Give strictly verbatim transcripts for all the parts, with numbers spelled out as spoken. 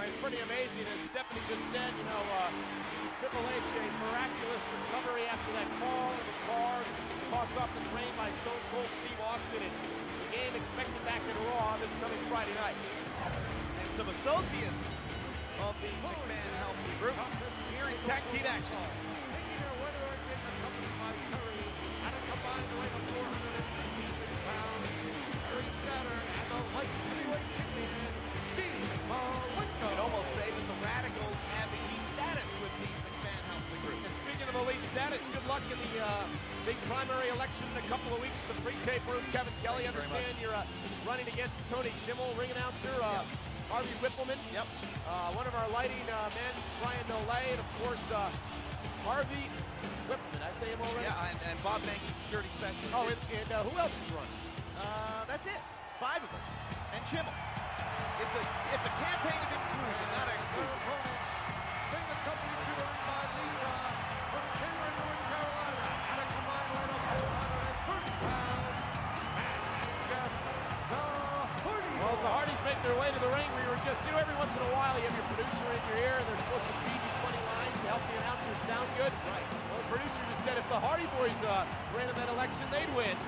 it's pretty amazing. As Stephanie just said, you know, uh, Triple H, a miraculous recovery after that fall in the car, tossed off the train by Stone Cold Steve Austin, and the game expected back in Raw this coming Friday night. And some associates of the McMahon Health Group here in tag team action. Taking their winner against the company by Curry at a combined weight of four hundred fifty-six pounds. Curry Saturn and the light heavyweight champion, Dean Malenko. You could almost say that the Radicals have elite status with the McMahon Health Group. And speaking of elite status, good luck in the uh, big primary election in a couple of weeks. The free tape room, Kevin Kelly. Understand you're uh, running against Tony Schimmel, ring announcer. Uh, Yep. Harvey Whippleman. Yep. Uh, one of our lighting uh, men, Brian Nolay, and of course, uh, Harvey Whippleman. Did I say him already? Yeah, and, and Bob Mankey, security specialist. Oh, and, and uh, who else is running? Uh, that's it. Five of us. And Schimmel. It's a it's a campaign of inclusion, not exclusion. Bring the company to the ring by Lisa from Kenwood, North Carolina, at a combined weight of four hundred thirty pounds. And Jeff the Hardy. Well, the Hardys make their way to the ring. We were just, you know, every once in a while you have your producer in your ear, and they're supposed to feed you funny lines to help the announcers sound good. Right. Well, the producer just said if the Hardy Boys uh, ran in that election, they'd win.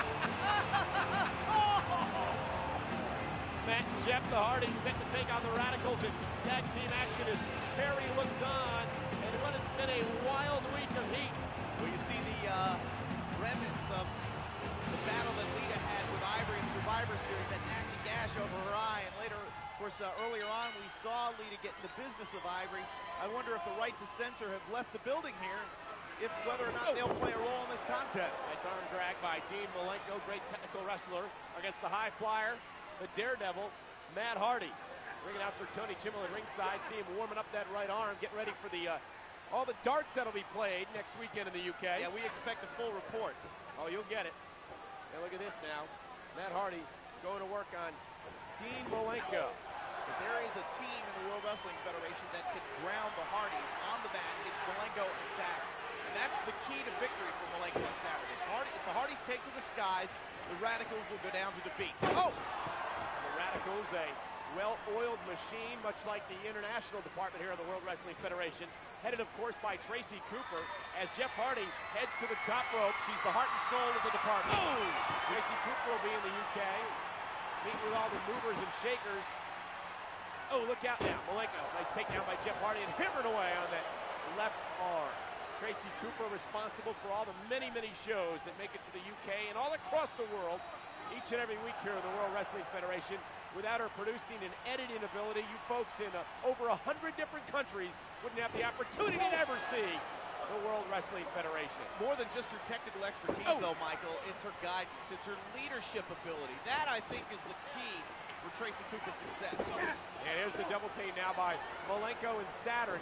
Matt and Jeff, the Hardys, set to take on the Radicals in tag team action as Perry looks on, and what has been a wild week of heat. Well, you see the uh, remnants of the battle that Lita had with Ivory in Survivor Series, that nasty gash over her eye, and later, of course, uh, earlier on, we saw Lita get in the business of Ivory. I wonder if the right to censor have left the building here, if whether or not they'll play a role in this contest. Nice arm drag by Dean Malenko, great technical wrestler, against the high flyer, the daredevil, Matt Hardy. Ringing out for Tony Schimmel at ringside, see him warming up that right arm, getting ready for the uh, all the darts that'll be played next weekend in the U K. Yeah, we expect a full report. Oh, you'll get it. Now look at this now. Matt Hardy going to work on Dean Malenko. If there is a team in the World Wrestling Federation that can ground the Hardys on the mat, it's Malenko and Saturn. And that's the key to victory for Malenko on Saturday. If, Hardy, if the Hardys take to the skies, the Radicals will go down to defeat. Oh! The Radicals, a well-oiled machine, much like the international department here of the World Wrestling Federation, headed, of course, by Tracy Cooper, as Jeff Hardy heads to the top rope. She's the heart and soul of the department. Oh! Tracy Cooper will be in the U K, meeting with all the movers and shakers. Oh, look out now. Malenko, nice takedown by Jeff Hardy, and hammered away on that left arm. Tracy Cooper responsible for all the many, many shows that make it to the U K and all across the world each and every week here in the World Wrestling Federation. Without her producing and editing ability, you folks in uh, over a hundred different countries wouldn't have the opportunity to ever see the World Wrestling Federation. More than just her technical expertise, Oh. though, Michael, it's her guidance, it's her leadership ability. That, I think, is the key for Tracy Cooper's success. And here's the double team now by Malenko and Saturn.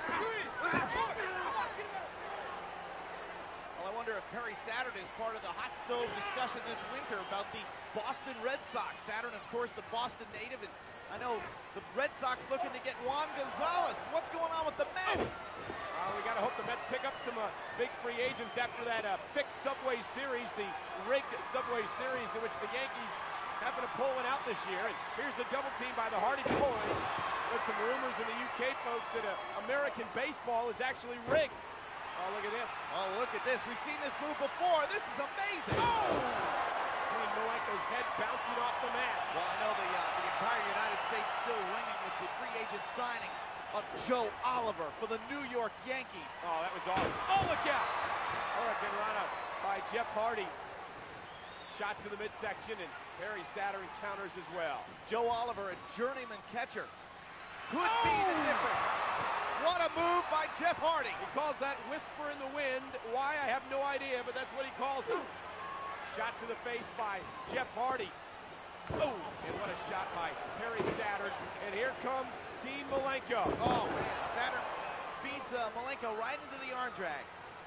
Well, I wonder if Perry Saturn is part of the hot stove discussion this winter about the Boston Red Sox. Saturn, of course, the Boston native, and I know the Red Sox looking to get Juan Gonzalez. What's going on with the Mets? Uh, we got to hope the Mets pick up some uh, big free agents after that uh, fixed Subway Series, the rigged Subway Series in which the Yankees happen to pull one out this year. And here's the double team by the Hardy Boys. There's some rumors in the U K, folks, that uh, American baseball is actually rigged. Oh, look at this. Oh, look at this. We've seen this move before. This is amazing. Oh! Dean Malenko's head bouncing off the mat. Well, I know the, uh, the entire United States still ringing with the free agent signing of Joe Oliver for the New York Yankees. Oh, that was awesome. Oh, look out! Hurricane Rana by Jeff Hardy. Shot to the midsection, and Perry Saturn counters as well. Joe Oliver, a journeyman catcher, could Oh! be the difference. What a move by Jeff Hardy. He calls that whisper in the wind. Why, I have no idea, but that's what he calls it. Shot to the face by Jeff Hardy. Oh, and what a shot by Perry Saturn. And here comes Dean Malenko. Oh, man. Saturn feeds uh, Malenko right into the arm drag.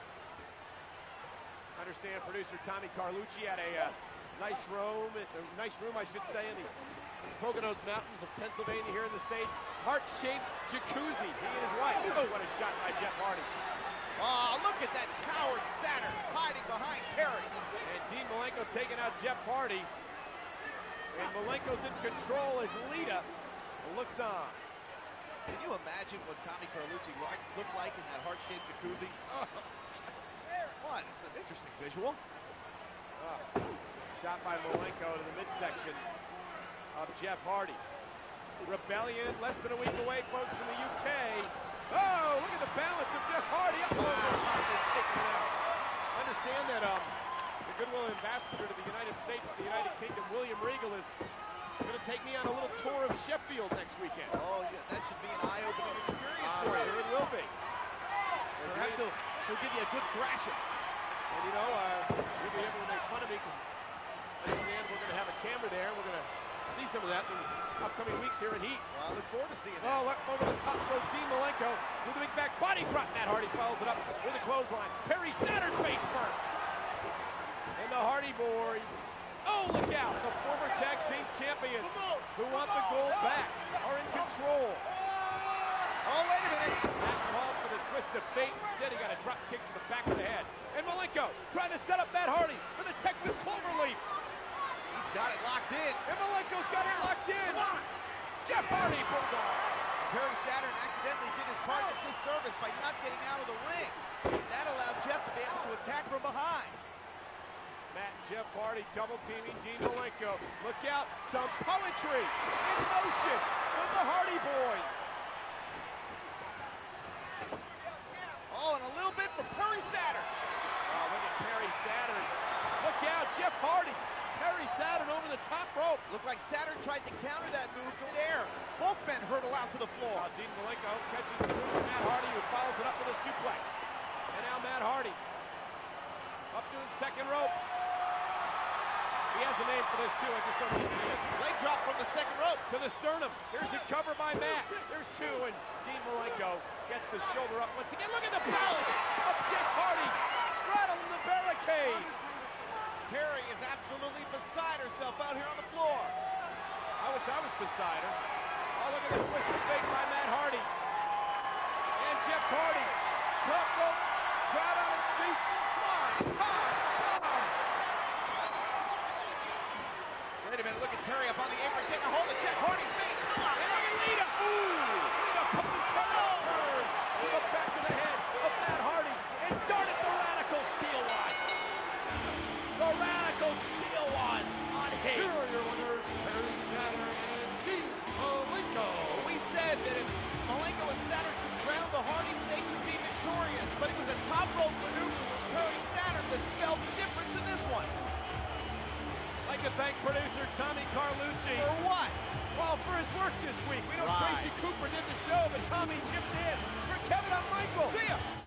Understand producer Tommy Carlucci had a uh, nice room, a nice room, I should say, in the Poconos Mountains of Pennsylvania here in the States. Heart-shaped jacuzzi, he and his wife. Oh, what a shot by Jeff Hardy. Oh, look at that coward Saturn hiding behind Perry. And Dean Malenko taking out Jeff Hardy. And Malenko's in control as Lita looks on. Can you imagine what Tommy Carlucci like, looked like in that heart-shaped jacuzzi? Oh. What? It's an interesting visual. Oh. Shot by Malenko to the midsection of Jeff Hardy. Rebellion less than a week away, folks, from the U K. Oh, look at the balance of Jeff Hardy. Oh, wow. Understand that um, the Goodwill Ambassador to the United States, the United Kingdom, William Regal, is going to take me on a little tour of Sheffield next weekend. Oh, yeah, that should be an eye-opening experience uh, for you. Sure it will be. Perhaps he'll, he'll give you a good thrashing. And, you know, uh, you'll be able to make fun of me because understand we're going to have a camera there. We're going to see some of that in upcoming weeks here in Heat. Well, I look forward to seeing that. Oh, look, over the top goes Dean Malenko with the big back body drop. Matt Hardy follows it up with a clothesline. Perry Saturn face first. And the Hardy Boys. Oh, look out. The former tag team champions who want the gold back are in control. Oh, wait a minute. That called for the twist of fate. Instead, he got a drop kick to the back of the head. And Malenko trying to set up Matt Hardy for the Texas Cloverleaf. He's got it locked in. And Malenko's got it locked in. Jeff Hardy pulls off. Perry Saturn accidentally did his partner disservice by not getting out of the ring. That allowed Jeff to be able to attack from behind. Matt and Jeff Hardy double teaming Dean Malenko. Look out, some poetry in motion from the Hardy Boys. Oh, and a little bit for Perry Saturn. Oh, look at Perry Saturn. Look out, Jeff Hardy. Perry Saturn over the top rope. Looked like Saturn tried to counter that move from there. Both men hurtle out to the floor. Uh, Dean Malenko catches the move from Matt Hardy, who follows it up with a suplex. And now Matt Hardy up to the second rope. He has a name for this, too. I just don't know what it is. Leg drop from the second rope to the sternum. Here's a cover by Matt. There's two, and Dean Malenko gets the shoulder up once again. Look at the balance of Jeff Hardy straddling the barricade. Terry is absolutely beside herself out here on the floor. I wish I was beside her. Oh, look at the twist of fate by Matt Hardy. And Jeff Hardy. Top rope. Crowd on its feet. Flying. Time. Time. Wait a minute. Look at Terry up on the apron. Taking a hold of Jeff Hardy's face. Come on. And look at Lita. Ooh. Lita pulling turn. Turn. To the back of the head of Matt Hardy. And darted the Radical Steel One. The Radical Steel One on Heat. Here are your winners, Perry Saturn and Dean Malenko. We said that if Malenko and Saturn could crown the Hardys, they could be victorious. But it was a top rope maneuver from Perry Saturn that spelled the difference in this one. I'd like to thank producer Tommy Carlucci. For what? Well, for his work this week. We know right. Tracy Cooper did the show, but Tommy chipped in. For Kevin, I'm Michael. See ya.